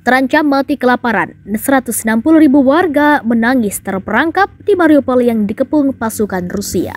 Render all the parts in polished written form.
terancam mati kelaparan. 160.000 warga menangis terperangkap di Mariupol yang dikepung pasukan Rusia.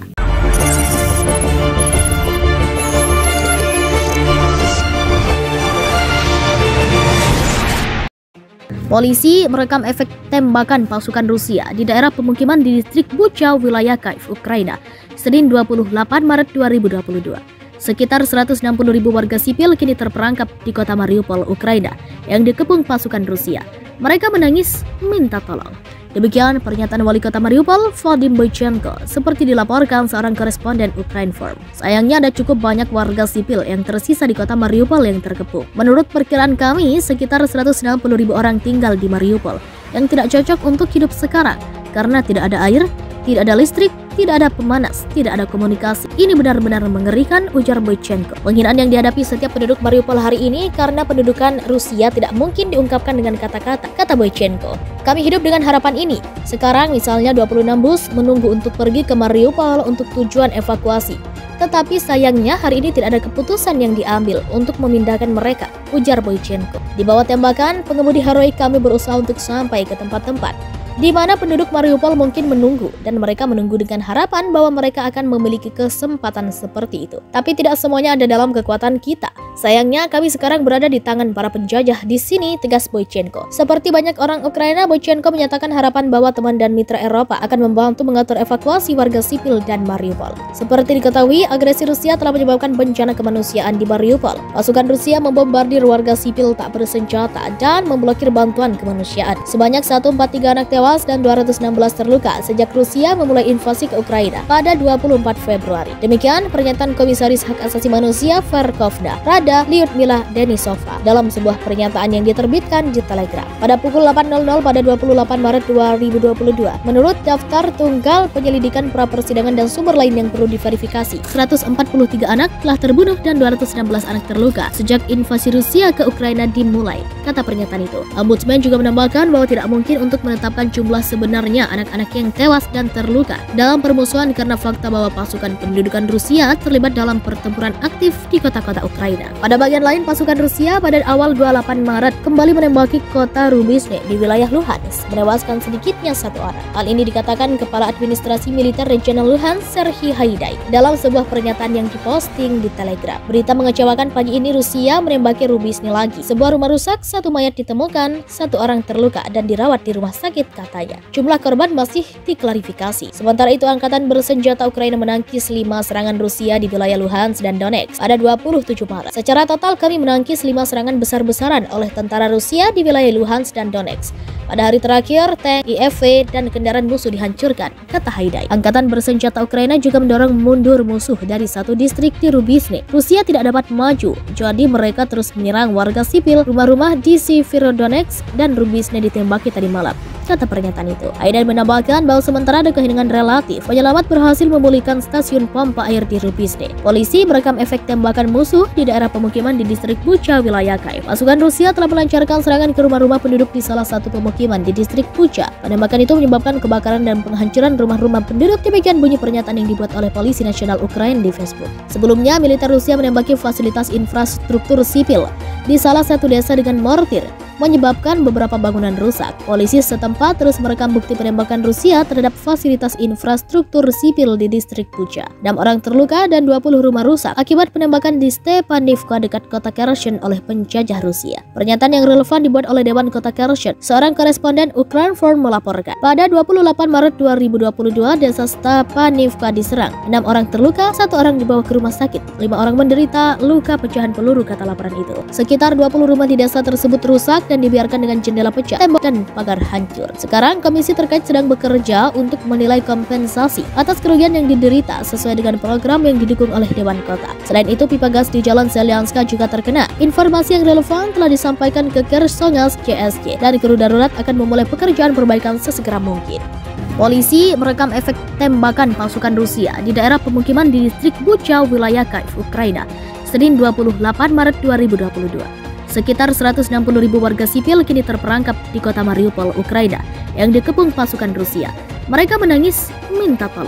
Polisi merekam efek tembakan pasukan Rusia di daerah pemukiman di distrik Bucha, wilayah Kyiv, Ukraina, Senin 28 Maret 2022. Sekitar 160.000 warga sipil kini terperangkap di kota Mariupol, Ukraina, yang dikepung pasukan Rusia. Mereka menangis minta tolong. Demikian pernyataan wali kota Mariupol, Vadim Boychenko, seperti dilaporkan seorang koresponden Ukrinform. Sayangnya ada cukup banyak warga sipil yang tersisa di kota Mariupol yang terkepung. Menurut perkiraan kami, sekitar 160.000 orang tinggal di Mariupol yang tidak cocok untuk hidup sekarang karena tidak ada air, tidak ada listrik, tidak ada pemanas, tidak ada komunikasi. Ini benar-benar mengerikan, ujar Boychenko. Penghinaan yang dihadapi setiap penduduk Mariupol hari ini karena pendudukan Rusia tidak mungkin diungkapkan dengan kata-kata, kata Boychenko. Kami hidup dengan harapan ini. Sekarang misalnya 26 bus menunggu untuk pergi ke Mariupol untuk tujuan evakuasi. Tetapi sayangnya hari ini tidak ada keputusan yang diambil untuk memindahkan mereka, ujar Boychenko. Di bawah tembakan, pengemudi heroik kami berusaha untuk sampai ke tempat-tempat di mana penduduk Mariupol mungkin menunggu, dan mereka menunggu dengan harapan bahwa mereka akan memiliki kesempatan seperti itu. Tapi tidak semuanya ada dalam kekuatan kita. Sayangnya kami sekarang berada di tangan para penjajah di sini, tegas Boychenko. Seperti banyak orang Ukraina, Boychenko menyatakan harapan bahwa teman dan mitra Eropa akan membantu mengatur evakuasi warga sipil dan Mariupol. Seperti diketahui, agresi Rusia telah menyebabkan bencana kemanusiaan di Mariupol. Pasukan Rusia membombardir warga sipil tak bersenjata dan memblokir bantuan kemanusiaan. Sebanyak 143 anak tewas dan 216 terluka sejak Rusia memulai invasi ke Ukraina pada 24 Februari. Demikian pernyataan Komisaris Hak Asasi Manusia Verkhovna Rada Lyudmila Denisova dalam sebuah pernyataan yang diterbitkan di Telegram pada pukul 8.00 pada 28 Maret 2022. Menurut daftar tunggal penyelidikan pra persidangan dan sumber lain yang perlu diverifikasi, 143 anak telah terbunuh dan 216 anak terluka sejak invasi Rusia ke Ukraina dimulai, kata pernyataan itu. Ombudsman juga menambahkan bahwa tidak mungkin untuk menetapkan jumlah sebenarnya anak-anak yang tewas dan terluka dalam permusuhan karena fakta bahwa pasukan pendudukan Rusia terlibat dalam pertempuran aktif di kota-kota Ukraina. Pada bagian lain, pasukan Rusia pada awal 28 Maret kembali menembaki kota Rubizne di wilayah Luhansk, menewaskan sedikitnya 1 orang. Hal ini dikatakan Kepala Administrasi Militer Regional Luhansk, Serhiy Haidai, dalam sebuah pernyataan yang diposting di Telegram. Berita mengecewakan, pagi ini Rusia menembaki Rubizne lagi. Sebuah rumah rusak, 1 mayat ditemukan, 1 orang terluka dan dirawat di rumah sakit, katanya. Jumlah korban masih diklarifikasi. Sementara itu, angkatan bersenjata Ukraina menangkis 5 serangan Rusia di wilayah Luhansk dan Donetsk pada 27 Maret. Secara total kami menangkis 5 serangan besar-besaran oleh tentara Rusia di wilayah Luhansk dan Donetsk. Pada hari terakhir, tank, IFV, dan kendaraan musuh dihancurkan, kata Haidai. Angkatan bersenjata Ukraina juga mendorong mundur musuh dari 1 distrik di Rubizne. Rusia tidak dapat maju, jadi mereka terus menyerang warga sipil. Rumah-rumah di Severodonetsk dan Rubizne ditembaki tadi malam, kata pernyataan itu. Haidai menambahkan bahwa sementara ada keheningan relatif, penyelamat berhasil memulihkan stasiun pompa air di Rubizne. Polisi merekam efek tembakan musuh di daerah pemukiman di distrik Bucha, wilayah Kyiv. Pasukan Rusia telah melancarkan serangan ke rumah-rumah penduduk di salah satu pemukiman di distrik Bucha. Penembakan itu menyebabkan kebakaran dan penghancuran rumah-rumah penduduk. Demikian bunyi pernyataan yang dibuat oleh Polisi Nasional Ukraina di Facebook. Sebelumnya, militer Rusia menembaki fasilitas infrastruktur sipil di salah satu desa dengan mortir, menyebabkan beberapa bangunan rusak. Polisi setempat terus merekam bukti penembakan Rusia terhadap fasilitas infrastruktur sipil di distrik Bucha. 6 orang terluka dan 20 rumah rusak akibat penembakan di Stepanivka dekat kota Kherson oleh penjajah Rusia. Pernyataan yang relevan dibuat oleh Dewan Kota Kherson. Seorang koresponden Ukrinform melaporkan, pada 28 Maret 2022 desa Stepanivka diserang. 6 orang terluka, 1 orang dibawa ke rumah sakit. 5 orang menderita luka pecahan peluru, kata laporan itu. Sekitar 20 rumah di desa tersebut rusak dan dibiarkan dengan jendela pecah, tembok dan pagar hancur. Sekarang komisi terkait sedang bekerja untuk menilai kompensasi atas kerugian yang diderita sesuai dengan program yang didukung oleh Dewan Kota. Selain itu, pipa gas di Jalan Zelyanska juga terkena. Informasi yang relevan telah disampaikan ke Kersongas CSC dan kru darurat akan memulai pekerjaan perbaikan sesegera mungkin. Polisi merekam efek tembakan pasukan Rusia di daerah pemukiman di distrik Bucha, wilayah Kyiv, Ukraina, Senin 28 Maret 2022. Sekitar 160.000 warga sipil kini terperangkap di kota Mariupol, Ukraina, yang dikepung pasukan Rusia. Mereka menangis minta tolong.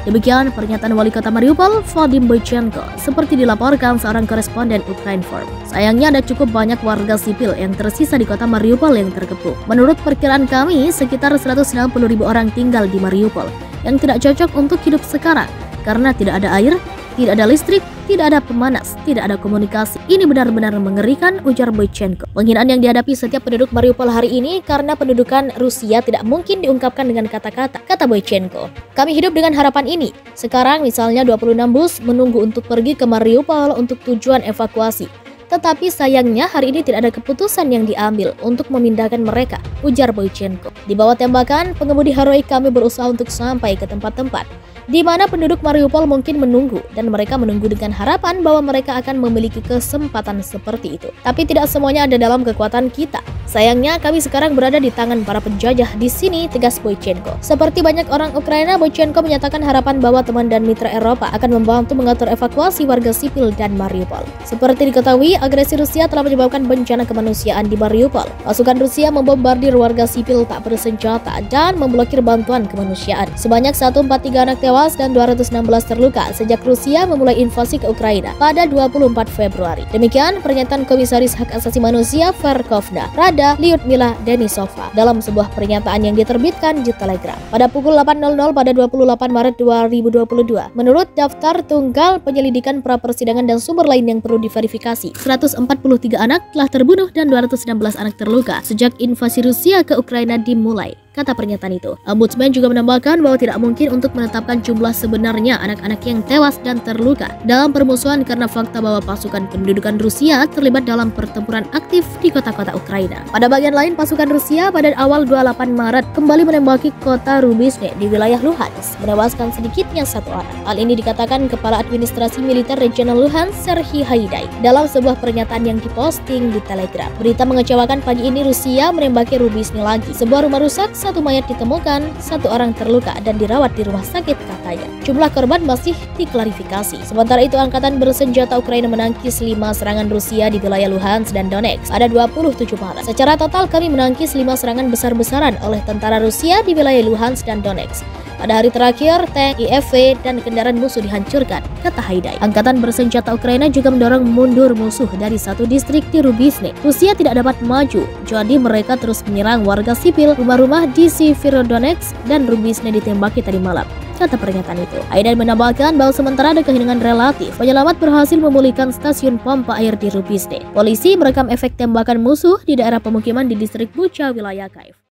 Demikian pernyataan Wali Kota Mariupol, Vadim Boichenko, seperti dilaporkan seorang koresponden Ukrainform. Sayangnya ada cukup banyak warga sipil yang tersisa di kota Mariupol yang terkepung. Menurut perkiraan kami, sekitar 160.000 orang tinggal di Mariupol yang tidak cocok untuk hidup sekarang karena tidak ada air, tidak ada listrik, tidak ada pemanas, tidak ada komunikasi. Ini benar-benar mengerikan, ujar Boichenko. Penghinaan yang dihadapi setiap penduduk Mariupol hari ini karena pendudukan Rusia tidak mungkin diungkapkan dengan kata-kata, kata Boichenko. Kami hidup dengan harapan ini. Sekarang misalnya 26 bus menunggu untuk pergi ke Mariupol untuk tujuan evakuasi. Tetapi sayangnya hari ini tidak ada keputusan yang diambil untuk memindahkan mereka, ujar Boichenko. Di bawah tembakan, pengemudi heroik kami berusaha untuk sampai ke tempat-tempat di mana penduduk Mariupol mungkin menunggu, dan mereka menunggu dengan harapan bahwa mereka akan memiliki kesempatan seperti itu. Tapi tidak semuanya ada dalam kekuatan kita. Sayangnya kami sekarang berada di tangan para penjajah di sini, tegas Boichenko. Seperti banyak orang Ukraina, Boichenko menyatakan harapan bahwa teman dan mitra Eropa akan membantu mengatur evakuasi warga sipil dan Mariupol. Seperti diketahui, agresi Rusia telah menyebabkan bencana kemanusiaan di Mariupol. Pasukan Rusia membombardir warga sipil tak bersenjata dan memblokir bantuan kemanusiaan. Sebanyak 143 anak tewas dan 216 terluka sejak Rusia memulai invasi ke Ukraina pada 24 Februari. Demikian pernyataan Komisaris Hak Asasi Manusia Verkhovna Rada Lyudmila Denisova dalam sebuah pernyataan yang diterbitkan di Telegram pada pukul 8.00 pada 28 Maret 2022. Menurut daftar tunggal penyelidikan pra persidangan dan sumber lain yang perlu diverifikasi, 143 anak telah terbunuh dan 216 anak terluka sejak invasi Rusia ke Ukraina dimulai, kata pernyataan itu. Ombudsman juga menambahkan bahwa tidak mungkin untuk menetapkan jumlah sebenarnya anak-anak yang tewas dan terluka dalam permusuhan karena fakta bahwa pasukan pendudukan Rusia terlibat dalam pertempuran aktif di kota-kota Ukraina. Pada bagian lain, pasukan Rusia pada awal 28 Maret kembali menembaki kota Rubizne di wilayah Luhansk, menewaskan sedikitnya 1 orang. Hal ini dikatakan Kepala Administrasi Militer Regional Luhansk, Serhiy Haidai, dalam sebuah pernyataan yang diposting di Telegram. Berita mengecewakan, pagi ini Rusia menembaki Rubizne lagi. Sebuah rumah rusak, 1 mayat ditemukan, 1 orang terluka dan dirawat di rumah sakit, katanya. Jumlah korban masih diklarifikasi. Sementara itu, angkatan bersenjata Ukraina menangkis 5 serangan Rusia di wilayah Luhansk dan Donetsk pada 27 Maret. Secara total kami menangkis 5 serangan besar-besaran oleh tentara Rusia di wilayah Luhansk dan Donetsk. Pada hari terakhir, tank IFV dan kendaraan musuh dihancurkan, kata Haidai. Angkatan bersenjata Ukraina juga mendorong mundur musuh dari 1 distrik di Rubizne. Rusia tidak dapat maju, jadi mereka terus menyerang warga sipil. Rumah-rumah di Severodonetsk dan Rubizne ditembaki tadi malam, kata pernyataan itu. Haidai menambahkan bahwa sementara ada kehilangan relatif, penyelamat berhasil memulihkan stasiun pompa air di Rubizne. Polisi merekam efek tembakan musuh di daerah pemukiman di distrik Bucha, wilayah Kyiv.